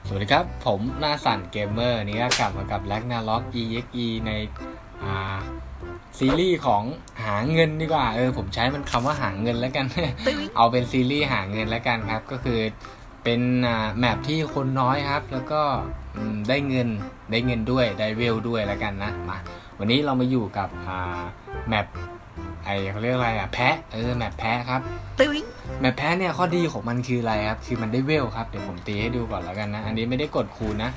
สวัสดีครับผมหน้าสั่นเกมเมอร์นี่ก็กลับมากับ Ragnarok EXE ในซีรีส์ของหาเงินดีกว่าผมใช้มันคำว่าหาเงินแล้วกัน เอาเป็นซีรีส์หาเงินแล้วกันครับก็คือเป็นแมปที่คนน้อยครับแล้วก็ได้เงินด้วยได้เวลด้วยแล้วกันนะมาวันนี้เรามาอยู่กับแมปเขาเรียกอะไรแพะแมปแพะครับแมปแพะเนี่ยข้อดีของมันคืออะไรครับคือมันได้เวลครับเดี๋ยวผมตีให้ดูก่อนแล้วกันนะอันนี้ไม่ได้กดคูณนะ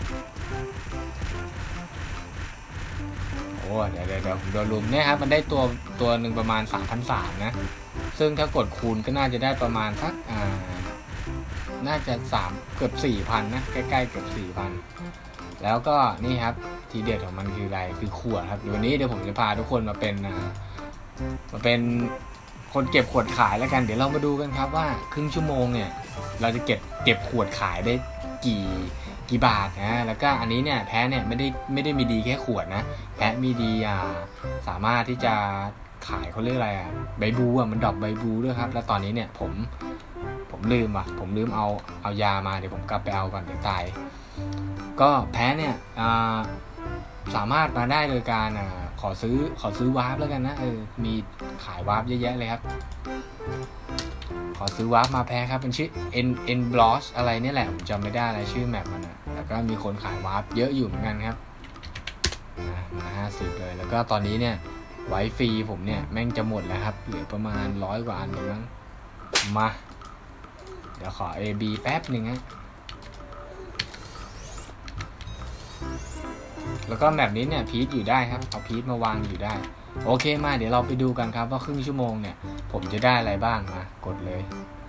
โอ้เดี๋ยวโดนลุมเนี่ยครับมันได้ตัวหนึ่งประมาณ 3,300 นะซึ่งถ้ากดคูณก็น่าจะได้ประมาณสักน่าจะเกือบ 4,000 นะใกล้ๆเกือบ 4,000 แล้วก็นี่ครับทีเด็ดของมันคืออะไรคือขวดครับวันนี้เดี๋ยวผมจะพาทุกคนมาเป็นคนเก็บขวดขายแล้วกันเดี๋ยวเรามาดูกันครับว่าครึ่งชั่วโมงเนี่ยเราจะเก็บขวดขายได้กี่บาทนะแล้วก็อันนี้เนี่ยแพ้เนี่ยไม่ได้มีดีแค่ขวดนะแพ้มีดีสามารถที่จะขายเขาเรียกอะไรใบบูมันดรอปใบบูด้วยครับแล้วตอนนี้เนี่ยผมลืมเอายามาเดี๋ยวผมกลับไปเอาก่อนเดี๋ยวตายก็แพ้เนี่ยสามารถมาได้โดยการขอซื้อวาร์ปแล้วกันนะมีขายวาร์ปเยอะแยะเลยครับขอซื้อวาร์ปมาแพ้ครับเป็นชื่อ N Bloss อะไรเนี่ยแหละผมจำไม่ได้อะไรชื่อแมปมันนะแล้วก็มีคนขายวาร์ปเยอะอยู่เหมือนกันครับมา50เลยแล้วก็ตอนนี้เนี่ยไวฟรีผมเนี่ยแม่งจะหมดแล้วครับเหลือประมาณ100 กว่าอันเองมั้งมาเดี๋ยวขอ AB แป๊บหนึ่งฮะแล้วก็แบบนี้เนี่ยพีทอยู่ได้ครับเอาพีทมาวางอยู่ได้โอเคมาเดี๋ยวเราไปดูกันครับว่าครึ่งชั่วโมงเนี่ยผมจะได้อะไรบ้างมากดเลย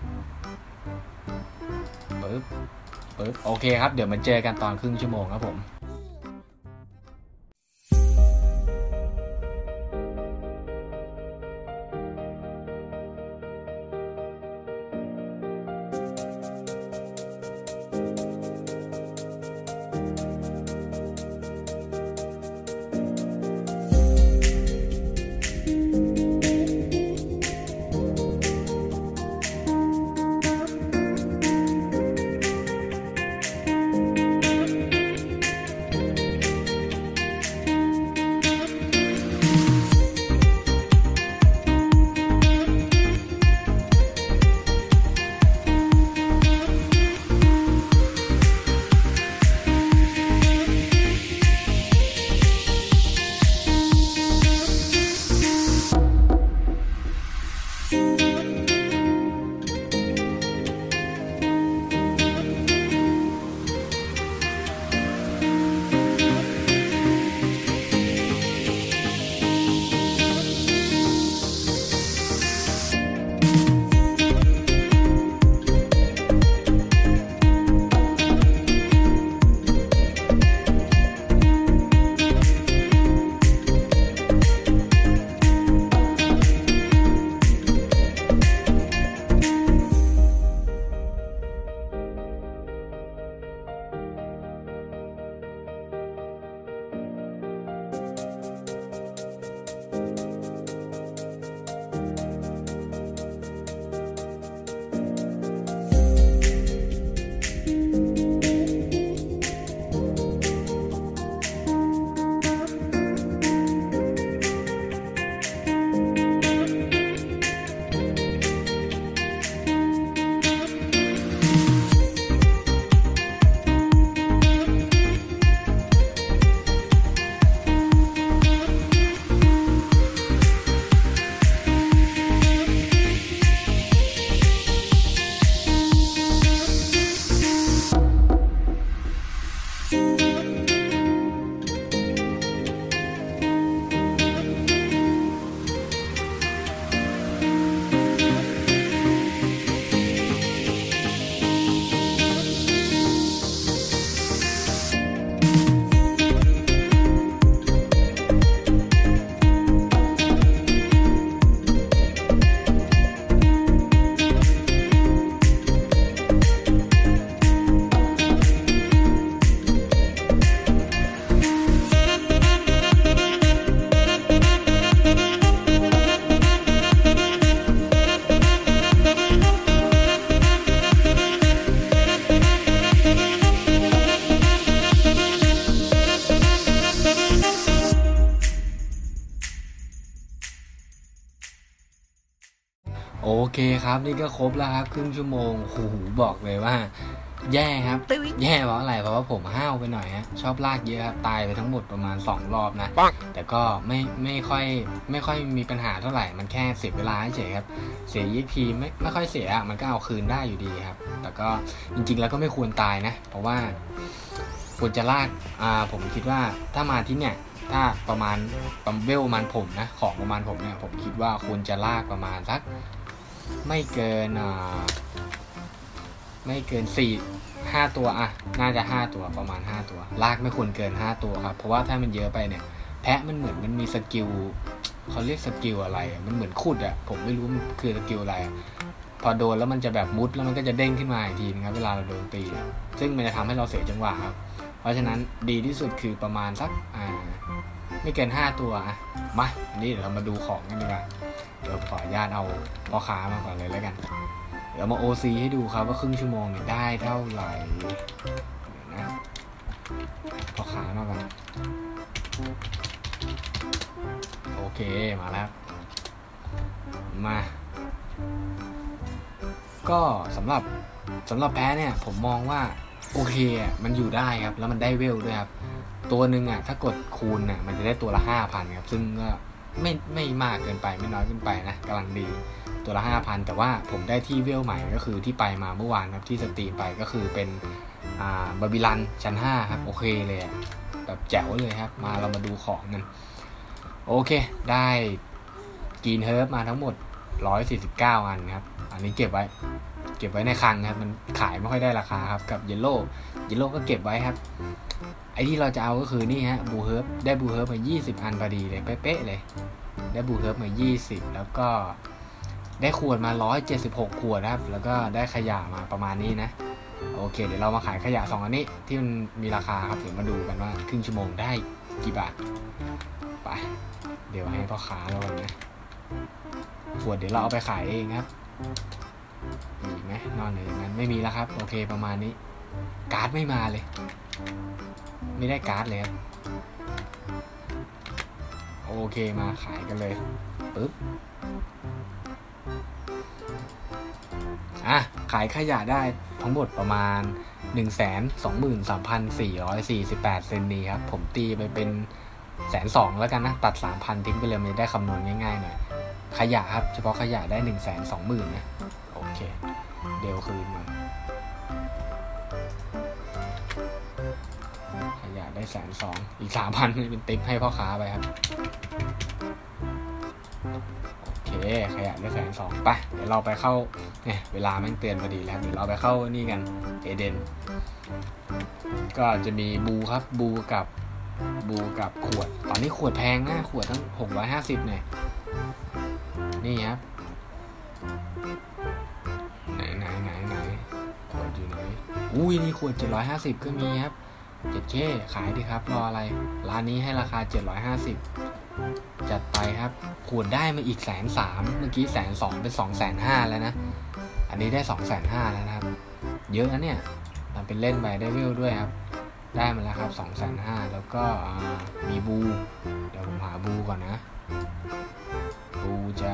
ปึ๊บโอเคครับเดี๋ยวมาเจอกันตอนครึ่งชั่วโมงครับผมเคครับนี่ก็ครบแล้วครับครึ่งชั่วโมงโอ้โหบอกเลยว่าแย่ครับแย่เพราะอะไรเพราะว่าผมห้าวไปหน่อยฮะชอบลากเยอะครับตายไปทั้งหมดประมาณ2 รอบนะแต่ก็ไม่ค่อยมีปัญหาเท่าไหร่มันแค่เสียเวลาเฉยครับเสีย EXP ไม่ค่อยเสียมันก็เอาคืนได้อยู่ดีครับแต่ก็จริงๆแล้วก็ไม่ควรตายนะเพราะว่าควรจะลากผมคิดว่าถ้ามาที่เนี่ยถ้าประมาณเวลประมาณผมนะของประมาณผมเนี่ยผมคิดว่าควรจะลากประมาณสักไม่เกิน4-5 ตัวอะน่าจะ5 ตัวประมาณ5 ตัวลากไม่ควรเกิน5 ตัวครับเพราะว่าถ้ามันเยอะไปเนี่ยแพะมันเหมือนมันมีสกิลเขาเรียกสกิลอะไรมันเหมือนขุดอะผมไม่รู้มันคือสกิลอะไรพอโดนแล้วมันจะแบบมุดแล้วมันก็จะเด้งขึ้นมาอีกทีนะครับเวลาเราโดนตีซึ่งมันจะทำให้เราเสียจังหวะครับเพราะฉะนั้นดีที่สุดคือประมาณสักไม่เกิน5 ตัวอะมาอันนี้เดี๋ยวเรามาดูของกันดีกว่าเดี๋ยวขออนุญาตเอาพ่อค้ามาก่อนเลยแล้วกันเดี๋ยวมา OC ให้ดูครับว่าครึ่งชั่วโมงเนี่ยได้เท่าไหร่นะพ่อค้ามาก่อนโอเคมาแล้วมาก็สำหรับแพ้เนี่ยผมมองว่าโอเคอ่ะมันอยู่ได้ครับแล้วมันได้เวลด้วยครับตัวหนึ่งอ่ะถ้ากดคูณอ่ะมันจะได้ตัวละ 5,000 ครับซึ่งก็ไม่มากเกินไปไม่น้อยเกินไปนะกำลังดีตัวละ 5,000 แต่ว่าผมได้ที่เวลใหม่ก็คือที่ไปมาเมื่อวานครับที่สตรีมไปก็คือเป็นบาบิลันชั้น5ครับโอเคเลยแบบแจ๋วเลยครับมาเรามาดูของกันโอเคได้กรีนเฮิร์บมาทั้งหมด149 อันครับอันนี้เก็บไว้ในคลังครับมันขายไม่ค่อยได้ราคาครับกับเยลโล่ก็เก็บไว้ครับไอ้ที่เราจะเอาก็คือนี่ฮะบูเฮิร์บได้บูเฮิร์บมา20 อันพอดีเลยเป๊ะๆเลยได้บูเฮิร์บมา20แล้วก็ได้ขวดมา176 ขวดครับแล้วก็ได้ขยะมาประมาณนี้นะโอเคเดี๋ยวเรามาขายขยะ2 อันนี้ที่มันมีราคาครับเดี๋ยวมาดูกันว่าครึ่งชั่วโมงได้กี่บาทไปเดี๋ยวให้พ่อค้าเราก่อนนะขวดเดี๋ยวเราเอาไปขายเองครับมีไหมนอนอย่างนั้นไม่มีแล้วครับโอเคประมาณนี้การ์ดไม่มาเลยไม่ได้การ์ดเลยครับโอเคมาขายกันเลยปึ๊บขายขยะได้ทั้งหมดประมาณ 123,448 เซนนี้ครับผมตีไปเป็น120,000แล้วกันนะตัด 3,000 ทิ้งไปเลยไม่ได้คำนวณง่ายๆหน่อยขยะครับเฉพาะขยะได้ 120,000 นะโอเคเดี๋ยวคืนมาขยะได้120,000อีก 3,000 เป็นติ๊บให้พ่อค้าไปครับโอเคขยะได้120,000ไปเดี๋ยวเราไปเข้าเนี่ยเวลาแม่งเตือนพอดีแล้วเดี๋ยวเราไปเข้านี่กันเอเดนก็จะมีบูครับบูกับขวดตอนนี้ขวดแพงนะขวดทั้ง650เนี่ยนี่ครับไหนขวดอยู่ไหนอุ้ยนี่ขวด750ก็มีครับ7Kขายดิครับรออะไรร้านนี้ให้ราคา750จัดไปครับขวดได้มาอีก130,000เมื่อกี้120,000เป็น250,000แล้วนะอันนี้ได้250,000แล้วนะครับเยอะนะเนี่ยทำเป็นเล่นไปได้วิวด้วยครับได้มาแล้วครับ250,000แล้วก็มีบูเดี๋ยวผมหาบูก่อนนะบูจะ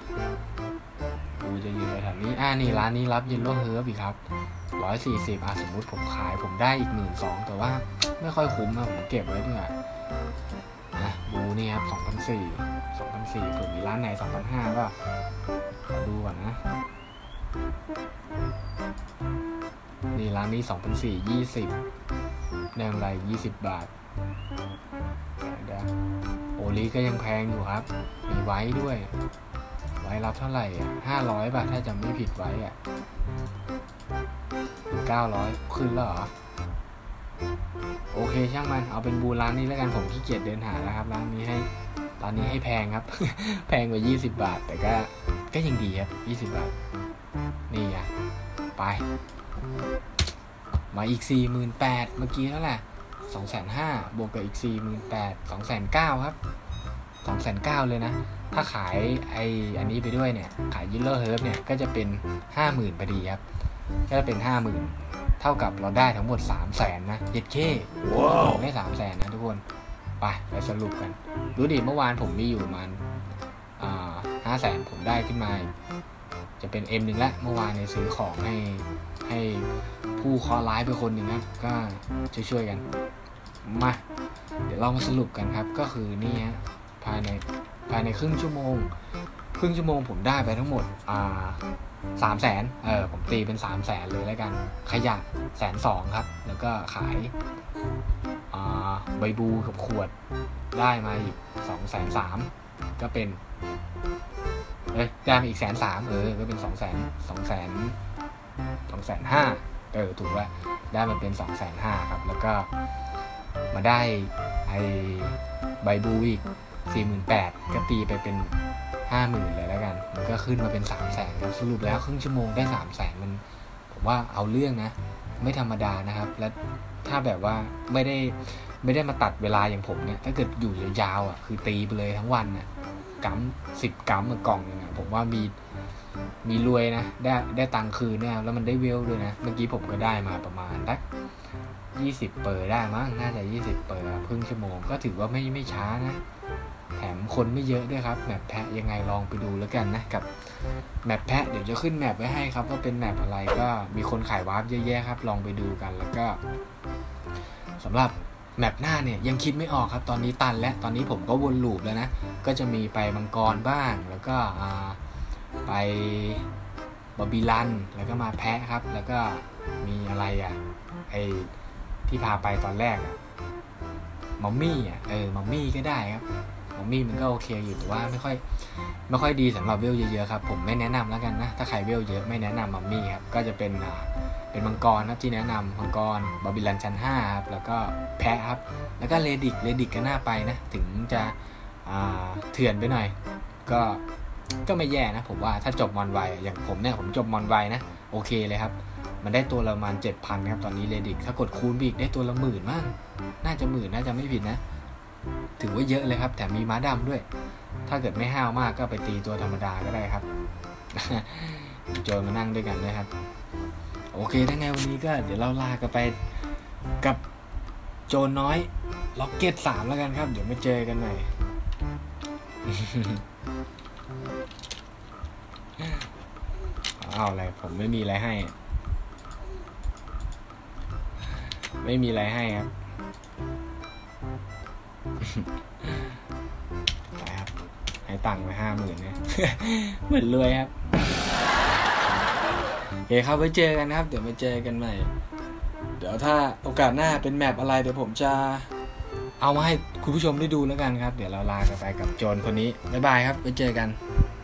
อยู่แถวนี้นี่ร้านนี้รับเยลโล่เฮิร์บอีกครับ140สมมุติผมขายผมได้อีก 12,000แต่ว่าไม่ค่อยคุ้มนะผมเก็บไว้ด้วยนะบูนี่ครับ2,400เผื่อมีร้านไหน2,500ก็ขอดูก่อนนะนี่ร้านนี้2,400 20ได้อะไร20 บาทเดี๋ยวโอลีก็ยังแพงอยู่ครับมีไว้ด้วยไว้รับเท่าไหร่500 บาทถ้าจำไม่ผิดไว้900ขึ้นแล้วเหรอโอเคช่างมันเอาเป็นบูร้านนี้แล้วกันผมขี้เกียจเดินหาแล้วครับร้านนี้ให้แพงครับ แพงกว่า20 บาทแต่ก็ยังดีครับ20 บาทนี่ไปมาอีก 48,000เมื่อกี้แล้วแหละ250,000บวกกับอีก 48,000 290,000ครับ290,000เลยนะถ้าขายอันนี้ไปด้วยเนี่ยขายยิลเลอร์เฮิร์บเนี่ยก็จะเป็น 50,000พอดีครับก็จะเป็น 50,000เท่ากับเราได้ทั้งหมด 300,000นะ7Kว้าวได้ 300,000นะทุกคนไปสรุปกันดูดิเมื่อวานผมมีอยู่ประมาณ500,000ผมได้ขึ้นมาจะเป็น M1 แล้วเมื่อวานในซื้อของให้ผู้เคราะห์ร้ายไปคนหนึ่งครับก็ช่วยๆกันมาเดี๋ยวเรามาสรุปกันครับก็คือนี่ฮะภายในครึ่งชั่วโมงผมได้ไปทั้งหมด300,000ผมตีเป็น300,000เลยแล้วกันขยะ120,000ครับแล้วก็ขายใบบูกับขวดได้มาอีก230,000ก็เป็นได้มาอีก130,000ก็เป็น250,000ถูกแล้วได้มาเป็น250,000ครับแล้วก็มาได้ไอ้ใบบูอีก48,000ก็ตีไปเป็น50,000เลยแล้วกันมันก็ขึ้นมาเป็น300,000ครับสรุปแล้วครึ่งชั่วโมงได้300,000มันผมว่าเอาเรื่องนะไม่ธรรมดานะครับและถ้าแบบว่าไม่ได้มาตัดเวลาอย่างผมเนี่ยถ้าเกิดอยู่ยาวๆคือตีไปเลยทั้งวันน่ะกัม10 กัมกล่องนึงผมว่ามีรวยนะได้ตังค์คืนเนี่ยแล้วมันได้เวลด้วยนะเมื่อกี้ผมก็ได้มาประมาณสัก20 เปอร์ได้มั้งน่าจะ20 เปอร์ครึ่งชั่วโมงก็ถือว่าไม่ช้านะแถมคนไม่เยอะด้วยครับแมปแพะยังไงลองไปดูแล้วกันนะกับแมปแพะเดี๋ยวจะขึ้นแมปไว้ให้ครับว่าเป็นแมปอะไรก็มีคนขายวาร์ปเยอะแยะครับลองไปดูกันแล้วก็สำหรับแมปหน้าเนี่ยยังคิดไม่ออกครับตอนนี้ตันแล้วตอนนี้ผมก็วนลูปแล้วนะก็จะมีไปมังกรบ้างแล้วก็ไปบาบิลันแล้วก็มาแพะครับแล้วก็มีอะไรไอที่พาไปตอนแรกมัมมี่มัมมี่ก็ได้ครับมัมมี่มันก็โอเคอยู่แต่ว่าไม่ค่อยดีสำหรับเวลเยอะๆครับผมไม่แนะนำแล้วกันนะถ้าใครเวลเยอะไม่แนะนำมัมมี่ครับก็จะเป็นมังกรครับที่แนะนำมังกรบาบิลันชั้น5ครับแล้วก็แพะครับแล้วก็เลดิกก็น่าไปนะถึงจะเถื่อนไปหน่อยก็ไม่แย่นะผมว่าถ้าจบมอนไวอย่างผมเนี่ยผมจบมอนไวนะโอเคเลยครับมันได้ตัวละประมาณ 7,000 ครับตอนนี้เลดิกถ้ากดคูณอีกได้ตัวละ10,000มั้งน่าจะ10,000น่าจะไม่ผิดนะถือว่าเยอะเลยครับแถมมีม้าดำด้วยถ้าเกิดไม่ห้าวมากก็ไปตีตัวธรรมดาก็ได้ครับ โจนมานั่งด้วยกันนะครับโอเคถ้าไงวันนี้ก็เดี๋ยวเราลากันไปกับโจนน้อยล็อกเก็ต3แล้วกันครับเดี๋ยวมาเจอกันใหม่ เอาอะไรผมไม่มีอะไรให้ครับไปครับให้ตังค์ไป50,000เนี่ย เหมือนรวยครับโอเคครับไว้เจอกันครับเดี๋ยวมาเจอกันใหม่เดี๋ยวถ้าโอกาสหน้าเป็นแมปอะไรเดี๋ยวผมจะเอามาให้คุณผู้ชมได้ดูแล้วกันครับเดี๋ยวเราลากันไปกับโจรคนนี้บ๊ายบายครับไว้เจอกัน